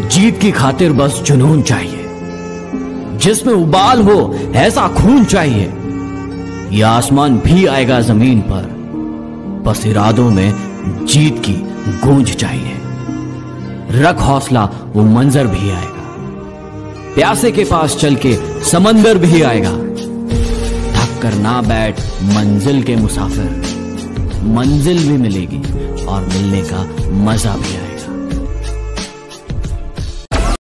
जीत की खातिर बस जुनून चाहिए, जिसमें उबाल हो ऐसा खून चाहिए। ये आसमान भी आएगा जमीन पर, बस इरादों में जीत की गूंज चाहिए। रख हौसला, वो मंजर भी आएगा। प्यासे के पास चल के समंदर भी आएगा। थक कर ना बैठ मंजिल के मुसाफिर, मंजिल भी मिलेगी और मिलने का मजा भी आएगा।